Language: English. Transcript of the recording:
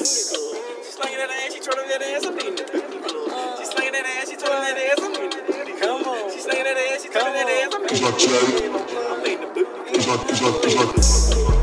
booty club. She slanging that ass, she twirling that ass, I'm in the booty club. She slanging that ass, she twirling that ass, I'm in the booty club. She slanging that ass, she twirling that ass, I'm in the booty club. I'm in the booty club.